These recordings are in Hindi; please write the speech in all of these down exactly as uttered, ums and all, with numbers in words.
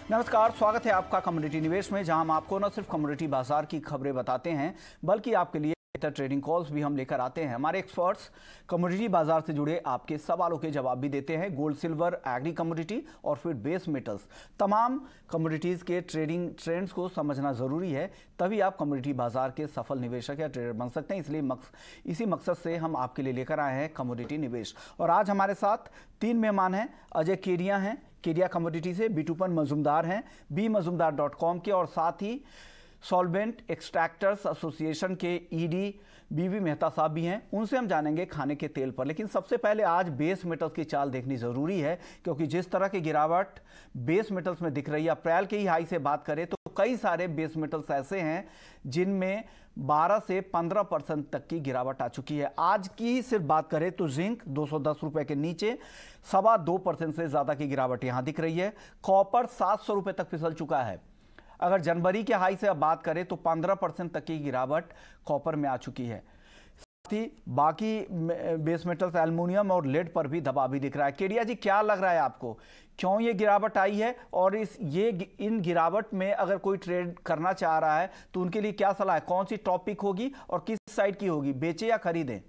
नमस्कार, स्वागत है आपका कम्युनिटी निवेश में, जहां हम आपको न सिर्फ कम्युनिटी बाजार की खबरें बताते हैं बल्कि आपके लिए बेहतर ट्रेडिंग कॉल्स भी हम लेकर आते हैं। हमारे एक्सपर्ट्स कम्युनिटी बाजार से जुड़े आपके सवालों के जवाब भी देते हैं। गोल्ड, सिल्वर, एग्री कम्युनिटी और फिर बेस मेटल्स, तमाम कम्युनिटीज़ के ट्रेडिंग ट्रेंड्स को समझना ज़रूरी है, तभी आप कम्युनिटी बाजार के सफल निवेशक या ट्रेडर बन सकते हैं। इसलिए मक्स, इसी मकसद से हम आपके लिए लेकर आए हैं कम्युनिटी निवेश। और आज हमारे साथ तीन मेहमान हैं। अजय केडिया हैं केडिया कमोडिटी से, बिटूपन मजूमदार हैं बी मजूमदार डॉट कॉम के, और साथ ही सॉल्वेंट एक्सट्रैक्टर्स एसोसिएशन के ईडी बीवी मेहता साहब भी हैं। उनसे हम जानेंगे खाने के तेल पर। लेकिन सबसे पहले आज बेस मेटल्स की चाल देखनी ज़रूरी है, क्योंकि जिस तरह की गिरावट बेस मेटल्स में दिख रही है, अप्रैल के ही हाई से बात करें तो कई सारे बेस मेटल्स ऐसे हैं जिनमें बारह से पंद्रह परसेंट तक की गिरावट आ चुकी है। आज की सिर्फ बात करें तो जिंक दो सौ दस रुपए के नीचे सवा दो परसेंट से ज़्यादा की गिरावट यहां दिख रही है। कॉपर सात सौ रुपए तक फिसल चुका है। अगर जनवरी के हाई से अब बात करें तो पंद्रह परसेंट तक की गिरावट कॉपर में आ चुकी है। साथ ही बाकी बेस मेटल्स एल्युमिनियम और लेड पर भी दबाव भी दिख रहा है। केडिया जी, क्या लग रहा है आपको, क्यों ये गिरावट आई है, और इस ये इन गिरावट में अगर कोई ट्रेड करना चाह रहा है तो उनके लिए क्या सलाह है? कौन सी टॉपिक होगी और किस साइड की होगी, बेचे या खरीदें?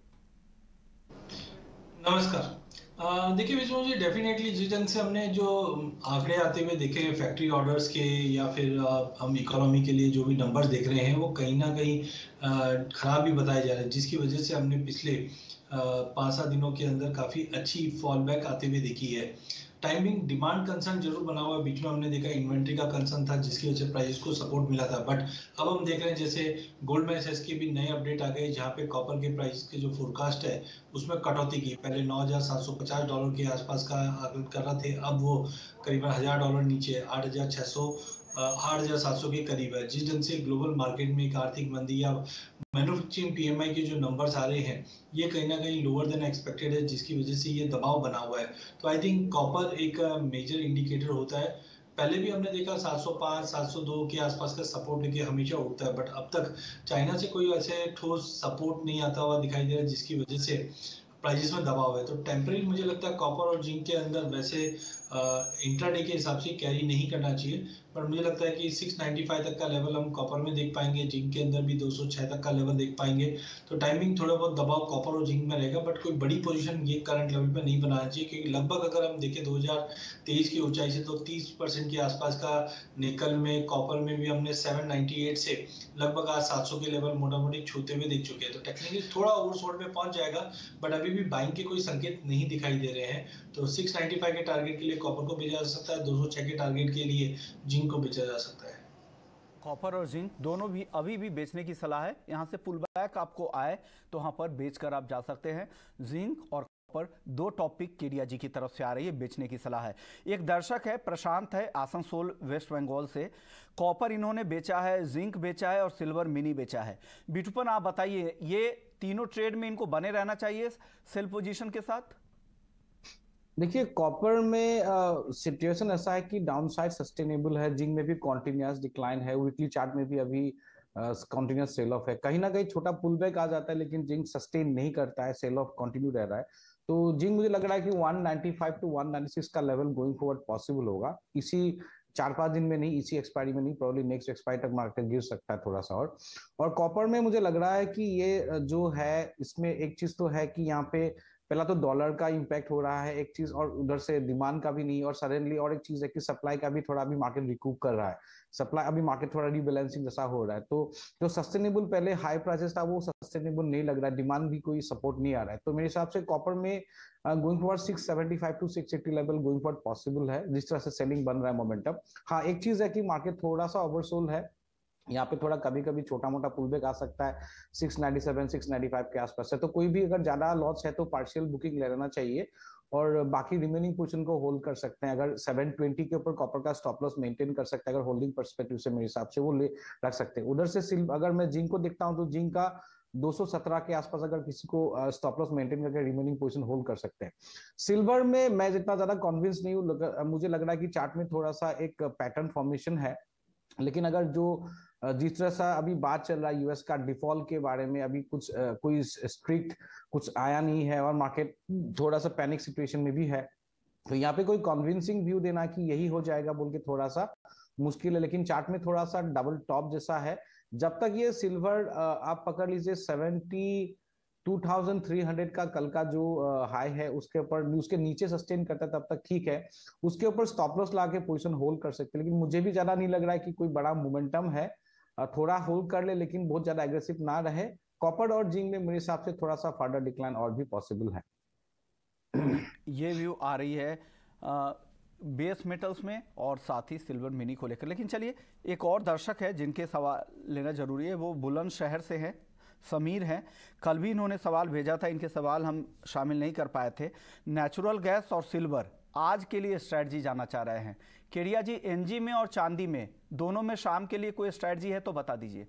नमस्कार। देखिए विष्णु जी, डेफिनेटली जिस ढंग से हमने जो आंकड़े आते हुए देखे हैं फैक्ट्री ऑर्डर्स के, या फिर आ, हम इकोनॉमी के लिए जो भी नंबर्स देख रहे हैं, वो कहीं ना कहीं खराब भी बताए जा रहे हैं, जिसकी वजह से हमने पिछले पाँच सात दिनों के अंदर काफ़ी अच्छी फॉल बैक आते हुए देखी है। टाइमिंग डिमांड कंसर्न जरूर बना हुआ है। बीच में हमने देखा इन्वेंट्री का कंसर्न था, जिसकी वजह से प्राइस को सपोर्ट मिला था। बट अब हम देख रहे हैं जैसे गोल्डमैन सैक्स के भी नए अपडेट आ गए, जहां पे कॉपर के प्राइस के जो फोरकास्ट है उसमें कटौती की। पहले नौ हज़ार सात सौ पचास डॉलर के आसपास का आकलन कर रहे थे, अब वो करीबन हजार डॉलर नीचे आठ हजार छह सौ आठ हजार सात सौ के करीब है। जिस ढंग से ग्लोबल मार्केट में एक आर्थिक मंदी या मैन्युफैक्चरिंग पीएमआई के जो नंबर्स आ रहे हैं, ये कहीं ना कहीं लोअर देन एक्सपेक्टेड है, जिसकी वजह से ये दबाव बना हुआ है। तो आई थिंक कॉपर एक मेजर इंडिकेटर होता है। पहले भी हमने देखा सात सौ पाँच सात सौ दो के आसपास का सपोर्ट लेके हमेशा उठता है, बट अब तक चाइना से कोई ऐसे ठोस सपोर्ट नहीं आता हुआ दिखाई दे रहा है, जिसकी वजह से प्राइसेस में दबाव है। तो टेम्परेरी मुझे लगता है कॉपर और जिंक के अंदर वैसे इंट्राडे के हिसाब से कैरी नहीं करना चाहिए, पर मुझे लगता है कि छह सौ पचानवे तक का लेवल हम कॉपर में देख पाएंगे, जिंक के अंदर भी दो सौ छह तक का लेवल देख पाएंगे। तो टाइमिंग थोड़ा बहुत दबाव कॉपर और जिंक में रहेगा, बट कोई बड़ी पोजीशन ये करंट लेवल पे नहीं बनाना चाहिए, क्योंकि लगभग अगर हम देखें दो हज़ार तेईस की ऊंचाई से तो तीस परसेंट के आसपास का निकल में, कॉपर में भी हमने सात सौ अट्ठानवे से लगभग आज सात सौ के लेवल मोटा मोटी छूते हुए देख चुके हैं। तो टेक्निकली थोड़ा ओवरसोल्ड में पहुंच जाएगा, बट अभी भी बाइंग के कोई संकेत नहीं दिखाई दे रहे हैं। तो छह सौ पचानवे के टारगेट के लिए कॉपर को बेचा जा सकता है, दो सौ छह के टारगेट के लिए जिंक को बेचा जा सकता है। कॉपर और जिंक दोनों भी अभी भी बेचने की सलाह है। यहां से पुल बैक आपको आए तो वहां पर बेचकर आप जा सकते हैं। जिंक और कॉपर दो टॉपिक केडिया जी की तरफ से आ रही है, बेचने की सलाह है। एक दर्शक है, प्रशांत है, आसनसोल वेस्ट बंगाल से। कॉपर इन्होंने बेचा है, जिंक बेचा है और सिल्वर मिनी बेचा है। बिटूपन, आप बताइए, ये तीनों ट्रेड में इनको बने रहना चाहिए सेल पोजीशन के साथ? देखिए, कॉपर में सिचुएशन ऐसा है कि डाउन साइड सस्टेनेबल है, जिंक में भी कॉन्टिन्यूस डिक्लाइन है, वीकली चार्ट में भी अभी कॉन्टिन्यूस सेल ऑफ है। कहीं ना कहीं छोटा पुल बैक आ जाता है, लेकिन जिंक सस्टेन नहीं करता है, सेल ऑफ कंटिन्यू रह रहा है। तो जिंक मुझे लग रहा है कि एक सौ पचानवे टू एक सौ छियानवे का लेवल गोइंग फॉरवर्ड पॉसिबल होगा, इसी चार पांच दिन में नहीं, इसी एक्सपायरी में नहीं, प्रॉब्ली नेक्स्ट एक्सपायरी तक मार्केट गिर सकता है थोड़ा सा। और और कॉपर में मुझे लग रहा है कि ये जो है, इसमें एक चीज तो है कि यहाँ पे पहला तो डॉलर का इंपैक्ट हो रहा है एक चीज, और उधर से डिमांड का भी नहीं, और सडनली और एक चीज है कि सप्लाई का भी थोड़ा अभी मार्केट रिकूप कर रहा है। सप्लाई अभी मार्केट थोड़ा रिबैलेंसिंग जैसा हो रहा है। तो जो सस्टेनेबल पहले हाई प्राइसेस था वो सस्टेनेबल नहीं लग रहा है, डिमांड भी कोई सपोर्ट नहीं आ रहा है। तो मेरे हिसाब से कॉपर में गोइंग फॉरवर्ड छह सौ पचहत्तर टू छह सौ अस्सी लेवल गोइंग फॉरवर्ड पॉसिबल है, जिस तरह से सेलिंग बन रहा है मोमेंटम। हाँ, एक चीज है कि मार्केट थोड़ा सा ओवरसोल्ड है, यहाँ पे थोड़ा कभी कभी छोटा मोटा पुल बैक आ सकता है छह सौ सत्तानवे छह सौ पचानवे के आसपास है। तो कोई भी अगर ज्यादा लॉस है तो पार्शियल बुकिंग ले लेना चाहिए, और बाकी रिमेनिंग पोजीशन को होल्ड कर सकते हैं। अगर सात सौ बीस के ऊपर कॉपर का स्टॉप लॉस मेंटेन कर सकते हैं अगर होल्डिंग पर्सपेक्टिव से, मेरे हिसाब से वो ले रख सकते हैं। उधर से सिल्वर, अगर मैं जिंक को देखता हूं तो जिंक का दो सौ सत्रह के आसपास अगर किसी को स्टॉप लॉस मेंटेन करके रिमेनिंग पोजीशन होल्ड कर सकते हैं। सिल्वर में मैं जितना ज्यादा कॉन्विंस नहीं हूं, मुझे लग रहा है कि चार्ट में थोड़ा सा एक पैटर्न फॉर्मेशन है, लेकिन अगर जो जिस तरह से अभी बात चल रहा है यूएस का डिफॉल्ट के बारे में, अभी कुछ कोई स्ट्रिक्ट कुछ आया नहीं है और मार्केट थोड़ा सा पैनिक सिचुएशन में भी है, तो यहाँ पे कोई कन्विंसिंग व्यू देना कि यही हो जाएगा बोल के थोड़ा सा मुश्किल है, लेकिन चार्ट में थोड़ा सा डबल टॉप जैसा है। जब तक ये सिल्वर आप पकड़ लीजिए seventy two thousand three hundred का कल का जो हाई है उसके ऊपर उसके नीचे सस्टेन करता है तब तक ठीक है, उसके ऊपर स्टॉप लॉस ला के पोजिशन होल्ड कर सकते हैं। लेकिन मुझे भी ज्यादा नहीं लग रहा है कि कोई बड़ा मोमेंटम है, थोड़ा होल्ड कर ले लेकिन बहुत ज्यादा एग्रेसिव ना रहे। कॉपर और जिंक में मेरे हिसाब से थोड़ा सा फर्दर डिक्लाइन और भी पॉसिबल है। ये व्यू आ रही है आ, बेस मेटल्स में और साथ ही सिल्वर मिनी को लेकर। लेकिन चलिए एक और दर्शक है जिनके सवाल लेना जरूरी है, वो बुलंदशहर से हैं, समीर हैं। कल भी इन्होंने सवाल भेजा था, इनके सवाल हम शामिल नहीं कर पाए थे। नेचुरल गैस और सिल्वर आज के लिए स्ट्रैटेजी जानना चाह रहे हैं। केडिया जी, एनजी में और चांदी में दोनों में शाम के लिए कोई स्ट्रैटेजी है तो बता दीजिए।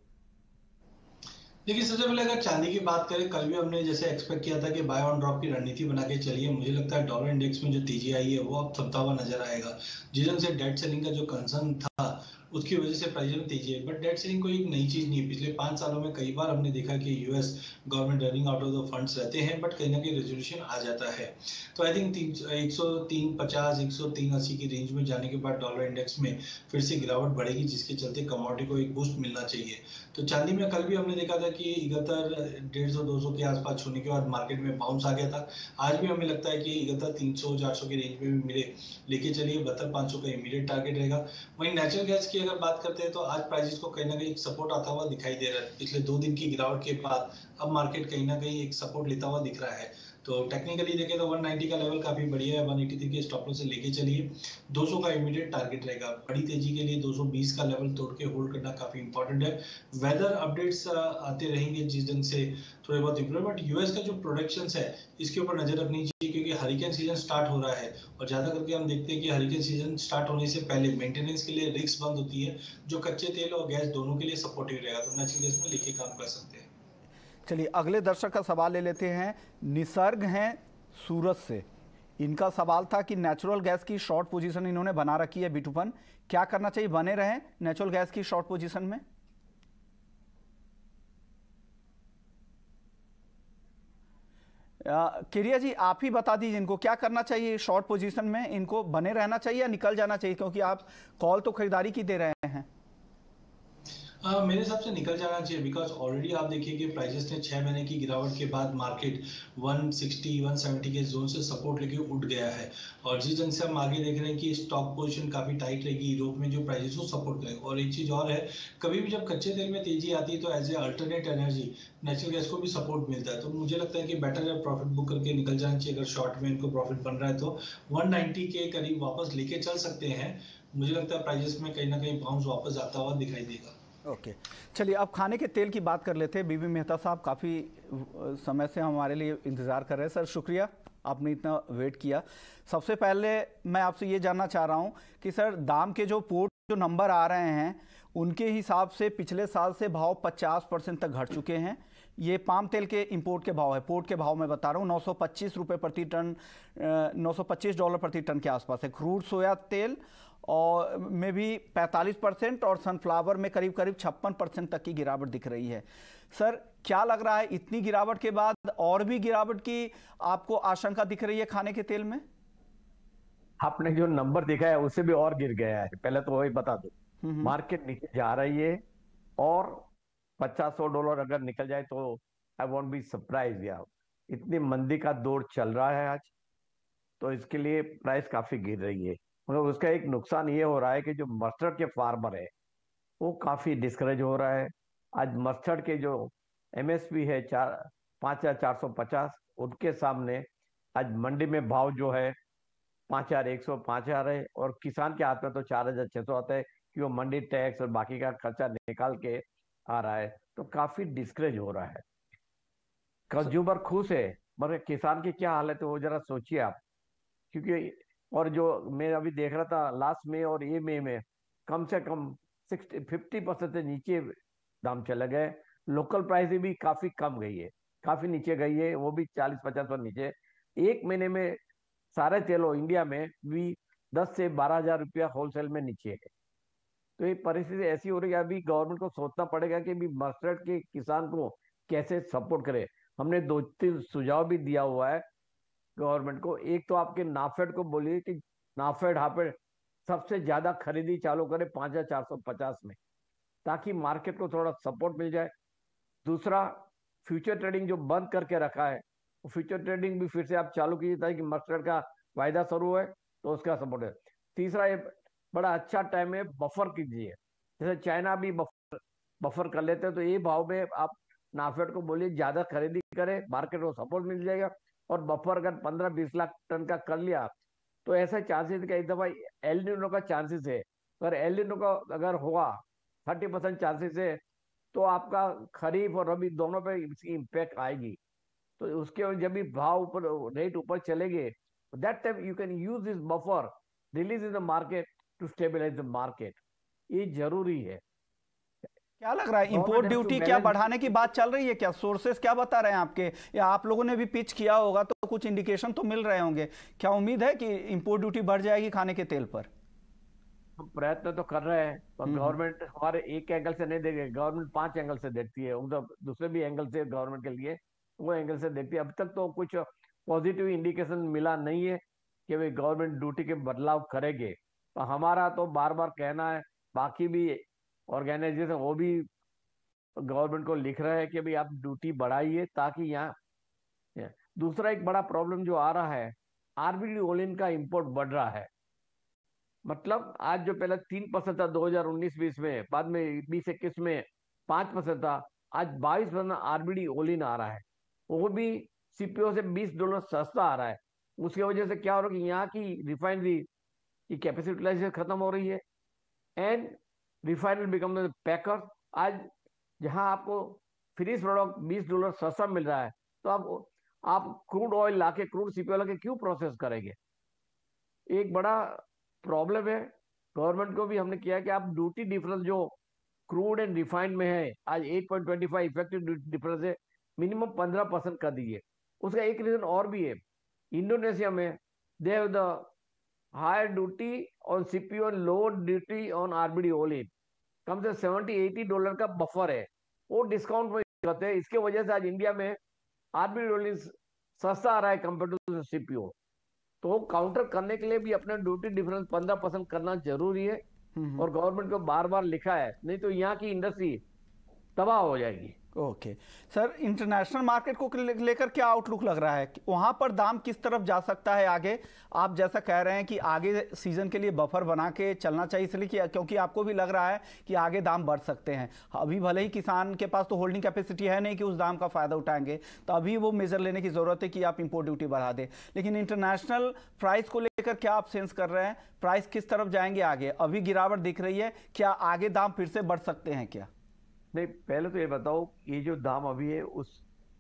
देखिए, सबसे पहले अगर चांदी की बात करें, कल भी हमने जैसे एक्सपेक्ट किया था कि बाय ऑन ड्रॉप की रणनीति बना के चलिए। मुझे लगता है डॉलर इंडेक्स में जो तेजी आई है वो अब थमता हुआ नजर आएगा। जिस ढंग से डेट सेलिंग का जो कंसर्न था उसकी वजह से प्राइस में तेजी है, बट डेट सेलिंग कोई एक नई चीज नहीं है। पिछले पांच सालों में कई बार हमने देखा कि US government running out of the funds रहते हैं, बट कहीं ना कहीं रेजोल्यूशन आ जाता है। तो आई थिंक एक सौ तीन पचास एक सौ तीन अस्सी की रेंज में जाने के बाद डॉलर इंडेक्स में फिर से गिरावट बढ़ेगी, जिसके चलते कमोडिटी को एक बूस्ट मिलना चाहिए। तो चांदी में कल भी हमने देखा था कि इकहत्तर डेढ़ सौ दो सौ के आसपास छूने के बाद मार्केट में बाउंस आ गया था। आज भी हमें लगता है कि इकहत्तर तीन सौ चार सौ की रेंज में भी मिले लेके चलिए, बहत्तर पाँच सौ का इमीडिएट टारगेट रहेगा। वहीं नेचुरल गैस की अगर बात करते हैं तो आज प्राइसेस को कहीं ना कहीं एक सपोर्ट आता हुआ दिखाई दे रहा है। पिछले दो दिन की गिरावट के बाद अब मार्केट कहीं ना कहीं एक सपोर्ट लेता हुआ दिख रहा है। तो टेक्निकली देखें तो एक सौ नब्बे का लेवल काफी बढ़िया है, एक सौ तिरासी के स्टॉप लॉस से लेके चलिए, दो सौ का इमीडिएट टारगेट रहेगा। बड़ी तेजी के लिए दो सौ बीस का लेवल तोड़ के होल्ड करना काफी इंपॉर्टेंट है। वेदर अपडेट्स आते रहेंगे जिस दिन से थोड़े बहुत इंप्रूव, बट यूएस का जो प्रोडक्शन है इसके ऊपर नजर रखनी चाहिए, क्योंकि हरिकेन सीजन स्टार्ट हो रहा है और ज्यादा करके हम देखते हैं कि हरिकेन सीजन स्टार्ट होने से पहले मेंटेनेंस के लिए रिस्क बंद होती है, जो कच्चे तेल और गैस दोनों के लिए सपोर्टिव रहेगा। तो नेचुरल गैस में लेके काम कर सकते हैं। चलिए अगले दर्शक का सवाल ले लेते हैं। निसर्ग हैं सूरत से। इनका सवाल था कि नेचुरल गैस की शॉर्ट पोजीशन इन्होंने बना रखी है बिटुपन, क्या करना चाहिए? बने रहें नेचुरल गैस की शॉर्ट पोजीशन में? केरिया जी आप ही बता दीजिए इनको क्या करना चाहिए शॉर्ट पोजीशन में, इनको बने रहना चाहिए या निकल जाना चाहिए? क्योंकि आप कॉल तो खरीदारी की दे रहे हैं। Uh, मेरे हिसाब से निकल जाना चाहिए, बिकॉज ऑलरेडी आप देखिए कि प्राइसेस ने छह महीने की गिरावट के बाद मार्केट एक सौ साठ एक सौ सत्तर के जोन से सपोर्ट लेके उठ गया है। और जिस ढंग से हम आगे देख रहे हैं कि स्टॉक पोजीशन काफी टाइट रहेगी यूरोप में, जो प्राइसेस को सपोर्ट करेगा। और एक चीज और है, कभी भी जब कच्चे तेल में तेजी आती है तो as a alternate energy natural gas को भी सपोर्ट मिलता है। तो मुझे लगता है कि बेटर है प्रॉफिट बुक करके निकल जाना चाहिए। अगर शॉर्ट में इनको प्रॉफिट बन रहा है तो एक सौ नब्बे के करीब वापस लेके चल सकते हैं। मुझे लगता है प्राइसेस में कहीं ना कहीं बाउंस वापस आता हुआ दिखाई देगा। Okay okay. चलिए अब खाने के तेल की बात कर लेते हैं। बीबी मेहता साहब काफ़ी समय से हमारे लिए इंतज़ार कर रहे हैं। सर शुक्रिया आपने इतना वेट किया। सबसे पहले मैं आपसे ये जानना चाह रहा हूँ कि सर दाम के जो पोर्ट जो नंबर आ रहे हैं उनके हिसाब से पिछले साल से भाव पचास परसेंट तक घट चुके हैं। ये पाम तेल के इंपोर्ट के भाव है, पोर्ट के भाव मैं बता रहा हूँ, नौ सौ पच्चीस रुपये प्रति टन, नौ सौ पच्चीस डॉलर प्रति टन के आसपास है। क्रूड सोया तेल और में भी पैंतालीस परसेंट और सनफ्लावर में करीब करीब छप्पन परसेंट तक की गिरावट दिख रही है। सर क्या लग रहा है इतनी गिरावट के बाद और भी गिरावट की आपको आशंका दिख रही है खाने के तेल में? आपने जो नंबर देखा है उससे भी और गिर गया है, पहले तो वही बता दो। मार्केट नीचे जा रही है और पचास सौ डॉलर अगर निकल जाए तो आई वोंट बी सरप्राइज यार। इतनी मंदी का दौर चल रहा है आज, तो इसके लिए प्राइस काफी गिर रही है। मतलब उसका एक नुकसान ये हो रहा है कि जो मस्टर्ड के फार्मर है वो काफी डिस्करेज हो रहा है। आज मस्टर्ड के जो एमएसपी है चार पाँच हजार चार सौ पचास, उनके सामने आज मंडी में भाव जो है पाँच हजार एक सौ पाँच हजार है, और किसान के हाथ में तो चार हजार छह सौ आता है कि वो मंडी टैक्स और बाकी का खर्चा निकाल के आ रहा है। तो काफी डिस्करेज हो रहा है। कंज्यूमर खुश है मगर किसान की क्या हालत है वो जरा सोचिए आप। क्योंकि और जो मैं अभी देख रहा था लास्ट में और ये मई में कम से कम सिक्सटी फिफ्टी परसेंट से नीचे दाम चले गए। लोकल प्राइस भी काफी कम गई है, काफी नीचे गई है, वो भी चालीस पचास पर नीचे। एक महीने में सारे तेलों इंडिया में भी दस से बारह हजार रुपया होलसेल में नीचे है। तो ये परिस्थिति ऐसी हो रही है, अभी गवर्नमेंट को सोचना पड़ेगा कि भी मस्टर्ड के किसान को कैसे सपोर्ट करे। हमने दो तीन सुझाव भी दिया हुआ है गवर्नमेंट को, एक तो आपके नाफेड को बोलिए कि नाफेड हाफेड सबसे ज्यादा खरीदी चालू करे पांच हजार चार सौ पचास में, ताकि मार्केट को थोड़ा सपोर्ट मिल जाए। दूसरा, फ्यूचर ट्रेडिंग जो बंद करके रखा है, वो फ्यूचर ट्रेडिंग भी फिर से आप चालू कीजिए ताकि मस्टर्ड का वायदा शुरू है तो उसका सपोर्ट है। तीसरा, ये बड़ा अच्छा टाइम है, बफर कीजिए, जैसे चाइना भी बफर बफर कर लेते हैं, तो ये भाव में आप नाफेड को बोलिए ज्यादा खरीदी करे, मार्केट को सपोर्ट मिल जाएगा। और बफर अगर पंद्रह बीस लाख टन का कर लिया तो ऐसा चांसेस का एक दफा एल निनो का चांसेस है, अगर एल निनो का अगर हुआ थर्टी परसेंट चांसेस है तो आपका खरीफ और रबी दोनों पे इसकी इम्पैक्ट आएगी। तो उसके जब भी भाव ऊपर, रेट ऊपर चलेंगे, that time you can use this buffer release in the market to stabilise the market. ये जरूरी है। क्या लग रहा है, इंपोर्ट ड्यूटी क्या बढ़ाने की बात चल रही है क्या? सोर्सेस क्या बता रहे हैं आपके, या आप लोगों ने भी पिच किया होगा तो कुछ इंडिकेशन तो मिल रहे होंगे? क्या उम्मीद है कि इंपोर्ट ड्यूटी बढ़ जाएगी खाने के तेल पर? हम प्रयत्न तो कर रहे हैं, पर गवर्नमेंट हमारे एक एंगल से नहीं देगी, गवर्नमेंट पांच एंगल से देखती है, मतलब दूसरे भी एंगल से गवर्नमेंट के लिए वो एंगल से देखती है। अब तक तो कुछ पॉजिटिव इंडिकेशन मिला नहीं है कि वे गवर्नमेंट ड्यूटी के बदलाव करेंगे। तो हमारा तो बार बार कहना है, बाकी भी ऑर्गेनाइजेशन वो भी गवर्नमेंट को लिख रहे हैं कि भाई आप ड्यूटी बढ़ाइए ताकि यहाँ। दूसरा एक बड़ा प्रॉब्लम जो आ रहा है, आरबीडी ओलिन का इंपोर्ट बढ़ रहा है। मतलब आज जो पहले तीन परसेंट था दो हजार उन्नीस बीस में, बाद में बीस इक्कीस में पांच परसेंट था, आज बाईस परसेंट आरबीडी ओलिन आ रहा है, वो भी सीपीओ से बीस डॉलर सस्ता आ रहा है। उसकी वजह से क्या हो रहा है कि यहाँ की रिफाइनरी की कैपेसिटी यूटिलाइजेशन खत्म हो रही है and refinery become the packer. आज जहां आपको फिनिश प्रोडक्ट बीस डॉलर सस्ता मिल रहा है, तो आप आप क्रूड ऑयल लाके, क्रूड सीपीओ लाके क्यों प्रोसेस करेंगे? एक बड़ा प्रॉब्लम है। गवर्नमेंट को भी हमने किया कि आप ड्यूटी डिफरेंस जो क्रूड एंड रिफाइंड में है, आज eight point two five effective difference है, मिनिमम पंद्रह परसेंट कर दीजिए। उसका एक रीजन और भी है, इंडोनेशिया में they have the higher duty on CPO and lower duty on RBD olein, कम से सेवेंटी एटी डॉलर का बफर है, वो डिस्काउंट में करते हैं। इसके वजह से आज इंडिया में आरबीडी ओलिन सस्ता आ रहा है कंपेयर टू सीपीओ। तो काउंटर करने के लिए भी अपना ड्यूटी डिफरेंस पंद्रह परसेंट करना जरूरी है, और गवर्नमेंट को बार बार लिखा है, नहीं तो यहाँ की इंडस्ट्री तबाह हो जाएगी। ओके सर, इंटरनेशनल मार्केट को लेकर क्या आउटलुक लग रहा है, वहां पर दाम किस तरफ जा सकता है आगे? आप जैसा कह रहे हैं कि आगे सीजन के लिए बफर बना के चलना चाहिए, इसलिए क्योंकि आपको भी लग रहा है कि आगे दाम बढ़ सकते हैं। अभी भले ही किसान के पास तो होल्डिंग कैपेसिटी है नहीं कि उस दाम का फायदा उठाएंगे, तो अभी वो मेजर लेने की जरूरत है कि आप इंपोर्ट ड्यूटी बढ़ा दें। लेकिन इंटरनेशनल प्राइस को लेकर क्या आप सेंस कर रहे हैं, प्राइस किस तरफ जाएंगे आगे? अभी गिरावट दिख रही है, क्या आगे दाम फिर से बढ़ सकते हैं क्या? नहीं, पहले तो ये बताओ, ये जो दाम अभी है उस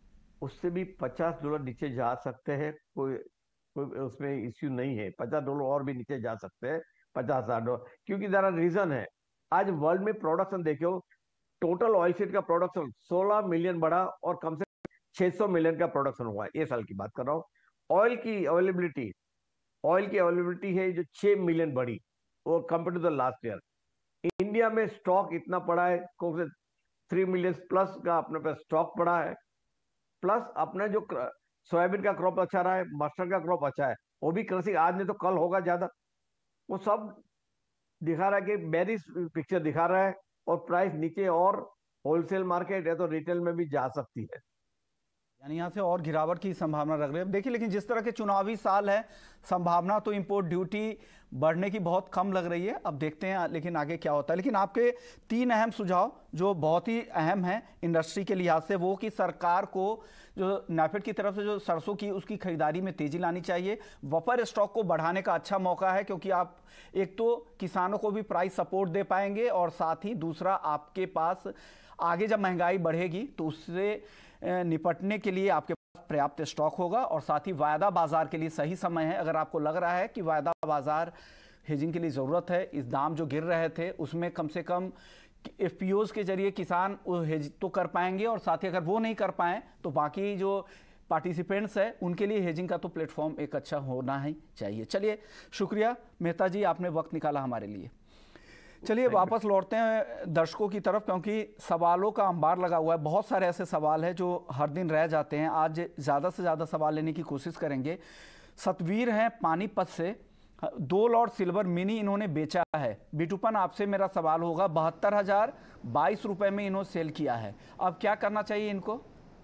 उससे भी पचास डॉलर नीचे जा सकते हैं, कोई कोई उसमें इश्यू नहीं है। पचास डॉलर और भी नीचे जा सकते हैं, पचास हजार डॉलर, क्योंकि जरा रीजन है, आज वर्ल्ड में प्रोडक्शन देखो, टोटल ऑयल सीड का प्रोडक्शन सोलह मिलियन बढ़ा और कम से छह सौ मिलियन का प्रोडक्शन हुआ है, ये साल की बात कर रहा हूँ। ऑयल की अवेलेबिलिटी ऑयल की अवेलेबिलिटी है जो छह मिलियन बढ़ी, और compare to the last year. India में स्टॉक इतना पड़ा है, कौन से थ्री मिलियन प्लस का अपने पास स्टॉक पड़ा है, प्लस अपने जो सोयाबीन का क्रॉप अच्छा रहा है, मस्टर्ड का क्रॉप अच्छा है, वो भी कृषि आज नहीं तो कल होगा ज्यादा। वो सब दिखा रहा है कि बेरिश पिक्चर दिखा रहा है, और प्राइस नीचे और होलसेल मार्केट है तो रिटेल में भी जा सकती है, यानी यहाँ से और गिरावट की संभावना लग रही है। देखिए, लेकिन जिस तरह के चुनावी साल है, संभावना तो इंपोर्ट ड्यूटी बढ़ने की बहुत कम लग रही है। अब देखते हैं लेकिन आगे क्या होता है। लेकिन आपके तीन अहम सुझाव जो बहुत ही अहम हैं इंडस्ट्री के लिहाज से, वो कि सरकार को जो नाफेड की तरफ से जो सरसों की उसकी खरीदारी में तेजी लानी चाहिए, बफर स्टॉक को बढ़ाने का अच्छा मौका है, क्योंकि आप एक तो किसानों को भी प्राइस सपोर्ट दे पाएंगे, और साथ ही दूसरा आपके पास आगे जब महंगाई बढ़ेगी तो उससे निपटने के लिए आपके पास पर्याप्त स्टॉक होगा, और साथ ही वायदा बाजार के लिए सही समय है। अगर आपको लग रहा है कि वायदा बाजार हेजिंग के लिए ज़रूरत है, इस दाम जो गिर रहे थे उसमें कम से कम एफपीओज के जरिए किसान हेज तो कर पाएंगे, और साथ ही अगर वो नहीं कर पाएँ तो बाकी जो पार्टिसिपेंट्स है उनके लिए हेजिंग का तो प्लेटफॉर्म एक अच्छा होना ही चाहिए। चलिए, शुक्रिया मेहता जी, आपने वक्त निकाला हमारे लिए। चलिए वापस लौटते हैं दर्शकों की तरफ, क्योंकि सवालों का अंबार लगा हुआ है। बहुत सारे ऐसे सवाल हैं जो हर दिन रह जाते हैं। आज ज़्यादा से ज़्यादा सवाल लेने की कोशिश करेंगे। सतवीर हैं पानीपत से, दो लॉट सिल्वर मिनी इन्होंने बेचा है। बिटूपन आपसे मेरा सवाल होगा, बहत्तर हजार बाईस रुपए में इन्होंने सेल किया है, अब क्या करना चाहिए इनको?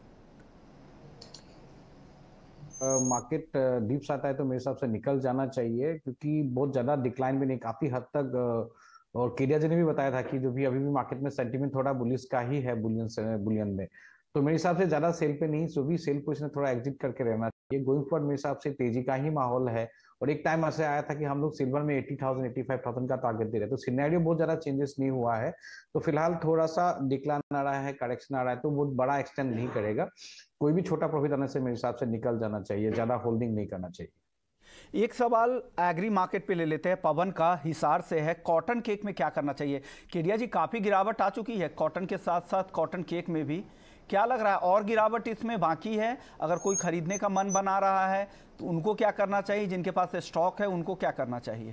मार्केट डिप्स आता है तो मेरे हिसाब से निकल जाना चाहिए, क्योंकि बहुत ज्यादा डिक्लाइन भी नहीं, काफी हद तक uh, और केडिया जी ने भी बताया था कि जो भी अभी भी मार्केट में सेंटीमेंट थोड़ा बुलिश का ही है बुलियन से बुलियन में, तो मेरे हिसाब से ज्यादा सेल पे नहीं, जो भी सेल पोजीशन थोड़ा एग्जिट करके रहना चाहिए। गोइंग फॉरवर्ड मेरे हिसाब से तेजी का ही माहौल है, और एक टाइम ऐसे आया था कि हम लोग सिल्वर में अस्सी हज़ार पचासी हज़ार का टारगेट दे रहे, तो सिनेरियो बहुत ज्यादा चेंजेस नहीं हुआ है। तो फिलहाल थोड़ा सा डिक्लाइन आ रहा है, करेक्शन आ रहा है, तो बहुत बड़ा एक्सटेंड नहीं करेगा। कोई भी छोटा प्रॉफिट आने से मेरे हिसाब से निकल जाना चाहिए, ज्यादा होल्डिंग नहीं करना चाहिए। एक सवाल एग्री मार्केट पे ले लेते हैं, पवन का हिसार से है। कॉटन केक में क्या करना चाहिए? केडिया जी, काफी गिरावट आ चुकी है कॉटन के साथ साथ कॉटन केक में भी, क्या लग रहा है और गिरावट इसमें बाकी है? अगर कोई खरीदने का मन बना रहा है तो उनको क्या करना चाहिए? जिनके पास स्टॉक है उनको क्या करना चाहिए?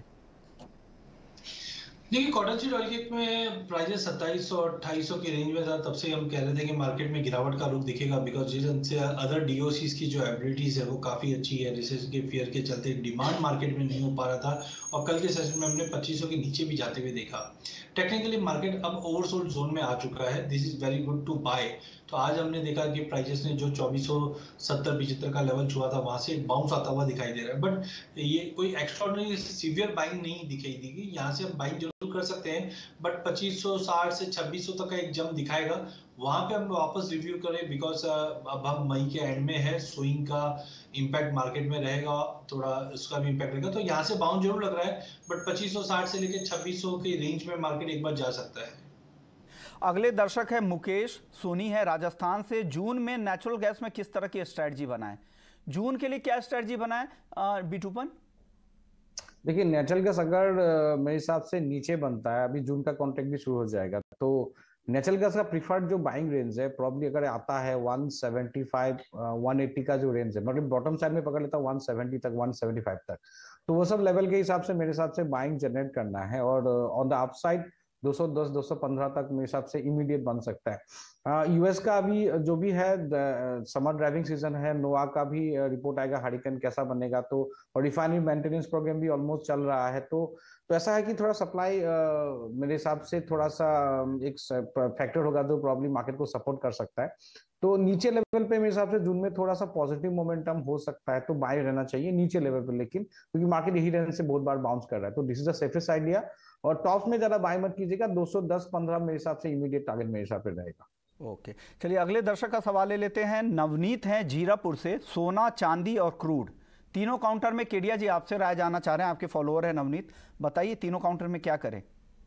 देखिए, कॉटन सीड ऑयल केक में प्राइजेस सत्ताईस सौ अट्ठाईस सौ के रेंज में था, तब से हम कह रहे थे कि मार्केट में गिरावट का रुख दिखेगा, बिकॉज जिनसे अदर डीओसीज की जो एबिलिटीज है वो काफी अच्छी है। रिसेशन के फियर के चलते डिमांड मार्केट में नहीं हो पा रहा था, और कल के सेशन में हमने पच्चीस सौ के नीचे भी जाते हुए देखा। टेक्निकली मार्केट अब ओवरसोल्ड जोन में आ चुका है, this is very good to buy. तो आज हमने देखा कि प्राइजेस ने जो चौबीस सौ सत्तर पिछहत्तर का लेवल छुआ था, वहां से बाउंस आता हुआ दिखाई दे रहा है, बट ये कोई एक्स्ट्राऑर्डिनरी सीवियर बाइंग नहीं दिखाई देगी। यहाँ से हम बाइंग जरूर कर सकते हैं, बट पच्चीस सौ साठ से छब्बीस सौ तक का एक जंप दिखाएगा, वहां पे हम वापस रिव्यू करें, बिकॉज अब हम मई के एंड में है, स्विंग का इंपैक्ट मार्केट में रहेगा, थोड़ा उसका भी इंपैक्ट रहेगा। तो यहाँ से बाउंस जरूर लग रहा है, बट पच्चीस सौ साठ से लेकर छब्बीस सौ के रेंज में मार्केट एक बार जा सकता है। अगले दर्शक है मुकेश सोनी है राजस्थान से। जून में नेचुरल गैस में किस तरह की स्ट्रेटजी बनाएं? जून के लिए क्या स्ट्रेटजी बनाएं बिटूपन? देखिए, नेचुरल गैस अगर मेरे हिसाब से नीचे बनता है, अभी जून का कॉन्ट्रैक्ट भी शुरू हो जाएगा, तो नेचुरल गैस का प्रीफर्ड जो बाइंग रेंज है प्रॉब्ली अगर आता है एक सौ पचहत्तर एक सौ अस्सी का जो रेंज है, मतलब बॉटम साइड में पकड़ लेता है एक सौ सत्तर तक एक सौ पचहत्तर तक, तो वो सब लेवल के हिसाब से मेरे हिसाब से बाइंग जनरेट करना है। और ऑन द अपसाइड दो सौ दस दो सौ पंद्रह तक मेरे हिसाब से इमीडिएट बन सकता है। यूएस का अभी जो भी है समर ड्राइविंग सीजन है, नोआ का भी रिपोर्ट आएगा, हरिकेन कैसा बनेगा, तो और रिफाइनरी मेंटेनेंस प्रोग्राम भी ऑलमोस्ट चल रहा है, तो तो ऐसा है कि थोड़ा सप्लाई मेरे हिसाब से थोड़ा सा एक फैक्टर होगा जो प्रॉब्लम मार्केट को सपोर्ट कर सकता है। तो नीचे लेवल पे मेरे हिसाब से जून में थोड़ा सा पॉजिटिव मोमेंटम हो सकता है, तो बाय रहना चाहिए नीचे लेवल पे, लेकिन क्योंकि मार्केट यही रेंज से बहुत बार बाउंस कर रहा है, तो this is the safest idea. और टॉप में ज्यादा बाय मत कीजिएगा, दो सौ दस पंद्रह मेरे हिसाब से इमीडिएट टारगेट मेरे हिसाब से रहेगा। Okay okay. चलिए अगले दर्शक का सवाल ले लेते हैं। नवनीत हैं जीरापुर से। सोना, चांदी और क्रूड तीनों काउंटर में केडिया जी आपसे राय जानना चाह रहे हैं, आपके फॉलोअर है नवनीत, बताइए तीनों काउंटर में क्या करें?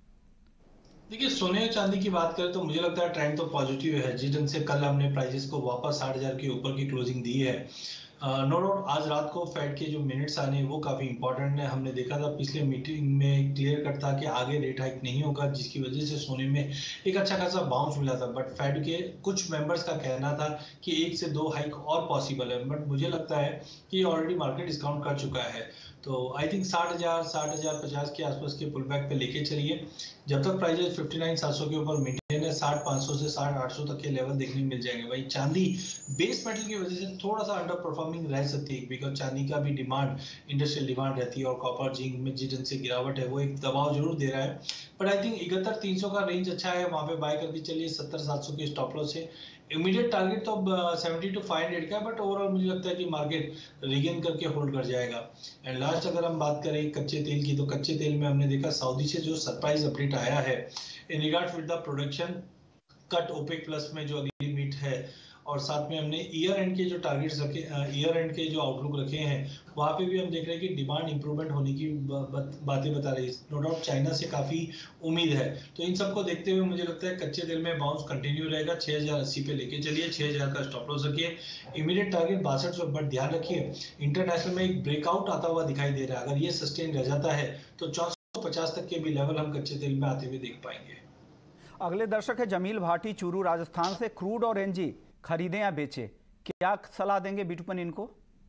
देखिए, सोने और चांदी की बात करें तो मुझे लगता है ट्रेंड तो पॉजिटिव है। जिस ढंग से कल हमने प्राइसेस को वापस साठ हजार के ऊपर की क्लोजिंग दी है, नो डाउट आज रात को फेड के जो मिनट्स आने हैं वो काफी इंपॉर्टेंट है। हमने देखा था पिछले मीटिंग में क्लियर कट था कि आगे रेट हाइक नहीं होगा, जिसकी वजह से सोने में एक अच्छा खासा बाउंस मिला था, बट फेड के कुछ मेंबर्स का कहना था कि एक से दो हाइक और पॉसिबल है, बट मुझे लगता है कि ऑलरेडी मार्केट डिस्काउंट कर चुका है। तो आई थिंक साठ हजार साठ हजार पचास के आसपास के पुल बैक पे लेके चलिए। जब तक प्राइजेस फिफ्टी नाइन सात सौ के ऊपर मेंटेन है, साठ पाँच सौ से साठ आठ सौ तक के लेवल देखने मिल जाएंगे। भाई चांदी बेस मेटल की वजह से थोड़ा सा अंडर परफॉर्मिंग रह सकती है, बिकॉज चांदी का भी डिमांड इंडस्ट्रियल डिमांड रहती है, और कॉपर जिंक में जिस ढंग से गिरावट है वो एक दबाव जरूर दे रहा है, बट आई थिंक इकहत्तर तीन सौ का रेंज अच्छा है, वहां पे बाय करके चलिए। सत्तर सात सौ के स्टॉप लॉस है। इमीडिएट टारगेट तो अब सेवेंटी टू फाइव हंड्रेड का है, बट ओवरऑल मुझे लगता है कि मार्केट रिगेन करके होल्ड कर जाएगा। एंड लास्ट अगर हम बात करें कच्चे तेल की, तो कच्चे तेल में हमने देखा सऊदी से जो सरप्राइज अपडेट आया है in regards with the production cut OPEC plus में जो अगली मीट है, और साथ में हमने ईयर एंड के जो टारगेट्स रखे, ईयर एंड के जो आउटलुक रखे हैं, वहां पे भी हम देख रहे हैं कि डिमांड इंप्रूवमेंट होने की बातें बता रही है। नो डाउट चाइना से काफी उम्मीद है, तो इन सबको देखते हुए मुझे लगता है कच्चे तेल में बाउंस कंटिन्यू रहेगा। छह हजार अस्सी पे लेके चलिए, छह हजार का स्टॉप लॉस रखिए, इमीडिएट टारगेट बासठ सौ, बट ध्यान रखिए इंटरनेशनल में एक ब्रेकआउट आता हुआ दिखाई दे रहा है, अगर ये सस्टेन रह जाता है तो चौसठ सौ पचास तक के भी लेवल हम कच्चे तेल में आते हुए देख पाएंगे। अगले दर्शक है जमील भाटी चूरू राजस्थान से। क्रूड और एनजी खरीदें या बेचे, क्या सलाह देंगे बिटूपन इनको?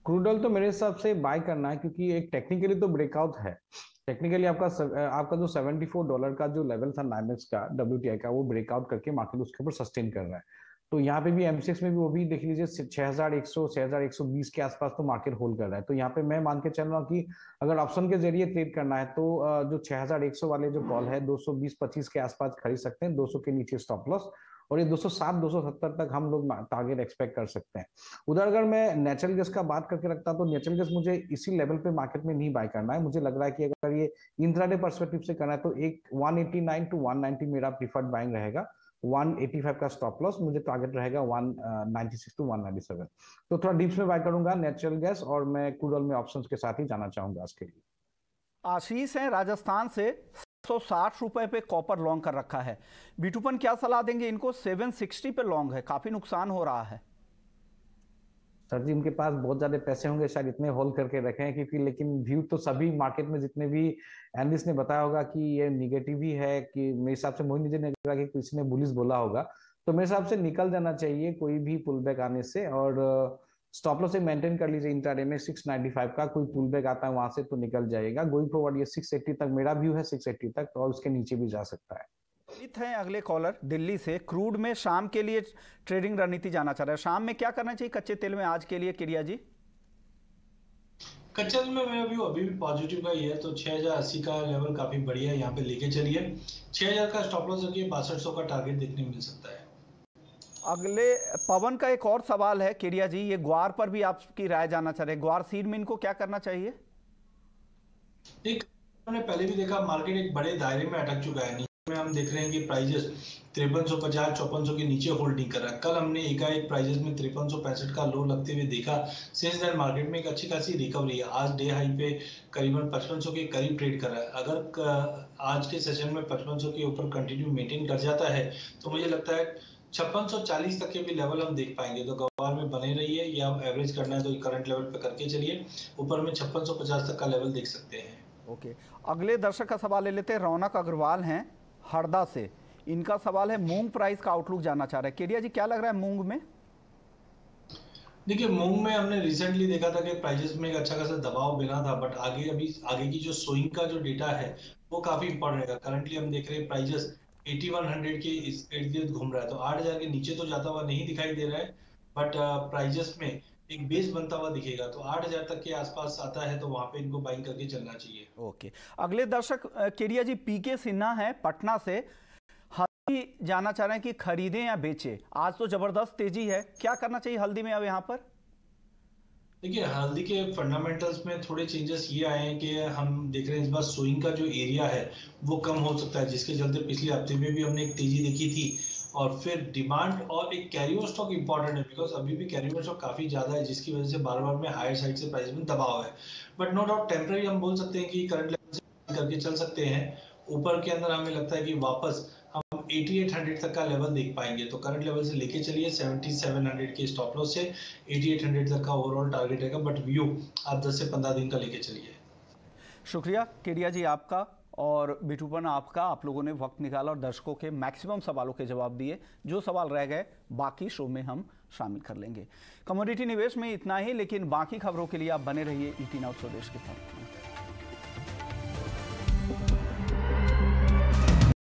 क्रूड ऑयल तो मेरे हिसाब से बाय करना है, क्योंकि एक टेक्निकली तो ब्रेकआउट है। टेक्निकली आपका आपका जो चौहत्तर डॉलर का जो लेवल था नाइमेक्स का, डब्ल्यूटीआई का, वो ब्रेकआउट करके मार्केट उसके ऊपर सस्टेन कर रहा है। तो यहाँ पे भी एमसीएक्स में भी वो भी देख लीजिए छह हज़ार एक सौ छह हज़ार एक सौ बीस के आसपास तो मार्केट होल्ड कर रहा है। तो यहाँ पे मैं मान के चल रहा हूँ कि अगर ऑप्शन के जरिए ट्रेड करना है तो जो छह हज़ार एक सौ वाले जो कॉल है दो सौ बीस पच्चीस के आसपास खरीद सकते हैं, दो सौ के नीचे स्टॉप लॉस, और ये दो सौ साठ दो सौ सत्तर तक हम लोग टारगेट एक्सपेक्ट कर सकते हैं। उधर अगर मैं नेचुरल गैस का बात करके रखता हूं तो नेचुरल गैस मुझे इसी लेवल पे मार्केट में नहीं बाय करना है। मुझे लग रहा है कि अगर ये इंट्राडे पर्सपेक्टिव से करना है तो एक एक सौ नवासी टू एक सौ नब्बे मेरा प्रीफर्ड बाइंग रहेगा। एक सौ पचासी का स्टॉप लॉस, मुझे टारगेट रहेगा एक सौ छियानवे टू एक सौ सत्तानवे। तो थोड़ा डीप्स में बाय करूंगा नेचुरल गैस, और मैं क्रूड ऑयल में ऑप्शंस के साथ ही जाना चाहूंगा आज के लिए। आशीष है राजस्थान से, एक सौ साठ रुपए पे कॉपर लॉन्ग कर रखा है। बीटूपन क्या सलाह देंगे इनको? सात सौ साठ पे लॉन्ग है, काफी नुकसान हो रहा है। सर जी, उनके पास बहुत ज्यादा पैसे होंगे, शायद इतने होल्ड करके रखे हैं, क्योंकि लेकिन व्यू तो सभी मार्केट में जितने भी एनालिस्ट ने बताया होगा कि ये निगेटिव ही है। कि मेरे हिसाब से मोहित जी ने कहा कि किसी ने बुलिश बोला होगा, तो मेरे हिसाब से निकल जाना चाहिए कोई भी पुल बैक आने से, और स्टॉप लॉस से मेंटेन कर लीजिए। इंट्राडे में छह सौ पचानवे का कोई पुल बैक आता है वहां से तो निकल जाएगा। गोइंग फॉरवर्ड ये छह सौ अस्सी तक मेरा व्यू है, छह सौ अस्सी तक, और उसके नीचे भी जा सकता है। है अगले कॉलर दिल्ली से, क्रूड में शाम के लिए ट्रेडिंग रणनीति जाना चाह रहा है। शाम में क्या करना चाहिए कच्चे तेल में आज के लिए किरिया जी? कच्चे तेल में मेरा व्यू अभी भी पॉजिटिव का ही है, तो छह हज़ार अस्सी का लेवल काफी बढ़िया है, यहाँ पे लेके चलिए। छह हज़ार का स्टॉप लॉस रखिए, बासठ सौ का टारगेट देखने मिल सकता है। अगले पवन का एक और सवाल है किरिया जी, ये ग्वार पर भी आपकी राय जानना चाह रहे हैं। ग्वार सीड में इनको क्या करना चाहिए? एक हमने पहले भी देखा, मार्केट एक बड़े दायरे में अटक चुका है। में हम देख रहे हैं कि प्राइजेस तिरपन सौ पचास चौपन सौ के नीचे होल्डिंग कर रहा है। कल हमने एकाएक प्राइजेस में तिरपन सौ पैंसठ का लो लगते हुए देखा। सिंस दैट मार्केट में एक अच्छी खासी रिकवरी है। आज डे हाई पे करीबन पचपन सौ के करीब ट्रेड कर रहा है। अगर आज के सेशन में पचपन सौ के ऊपर कंटिन्यू मेंटेन कर जाता है तो मुझे लगता है छप्पन सौ चालीस तक के भी लेवल हम देख पाएंगे। तो गवार में बने रहिए, या एवरेज करना है तो करंट लेवल पे करके चलिए, ऊपर में छप्पन सौ पचास तक का लेवल देख सकते हैं। ओके, अगले दर्शक का सवाल ले लेते हैं। रौनक अग्रवाल हैं हरदा से, इनका सवाल है मूंग प्राइस का आउटलुक जानना चाह रहे हैं। केडिया जी क्या लग रहा है मूंग में? देखिए, मूंग में हमने रिसेंटली देखा था कि प्राइजेस में एक अच्छा खासा दबाव बना था, बट आगे अभी आगे की जो सोइंग का जो डेटा है वो काफी इंपॉर्टेंट रहेगा। करंटली हम देख रहे हैं प्राइजेस इक्यासी सौ के इस इर्द गिर्द घूम रहा है, तो आठ हज़ार के नीचे तो जाता हुआ नहीं दिखाई दे रहा है, बट प्राइजेस में एक बेस बनता हुआ दिखेगा। तो आठ हज़ार तक के आसपास आता है तो वहां पे इनको बाइंग करके चलना चाहिए। ओके, अगले दर्शक केडिया जी पीके सिन्हा है पटना से, हल्दी जानना चाह रहे हैं कि खरीदें या बेचें। आज तो जबरदस्त तेजी है, क्या करना चाहिए हल्दी में अब यहाँ पर? देखिए, हल्दी के फंडामेंटल्स में थोड़े चेंजेस ये आए हैं कि हम देख रहे हैं इस बार सोइंग का जो एरिया है वो कम हो सकता है, जिसके चलते पिछले हफ्ते में भी हमने एक तेजी देखी थी। और फिर डिमांड और एक कैरी ओवर स्टॉक इंपॉर्टेंट है, बिकॉज अभी भी कैरी ओवर स्टॉक काफी ज्यादा है, जिसकी वजह से बार बार में हायर साइड से प्राइस में दबाव है। बट नो डाउट टेम्पररी हम बोल सकते हैं कि करंट लेवल से करके चल सकते हैं। ऊपर के अंदर हमें लगता है कि वापस हम अट्ठासी सौ तक का लेवल देख पाएंगे, तो करंट लेवल से लेके चलिए सतहत्तर सौ के स्टॉप लॉस से अट्ठासी सौ तक का ओवरऑल टारगेट रहेगा, बट व्यू आप दस से पंद्रह दिन का लेके चलिए। शुक्रिया केडिया जी आपका और बिटूपन आपका, आप लोगों ने वक्त निकाला और दर्शकों के मैक्सिमम सवालों के जवाब दिए। जो सवाल रह गए बाकी शो में हम शामिल कर लेंगे। कमोडिटी निवेश में इतना ही, लेकिन बाकी खबरों के लिए आप बने रहिए ई टी नाउ स्वदेश के साथ।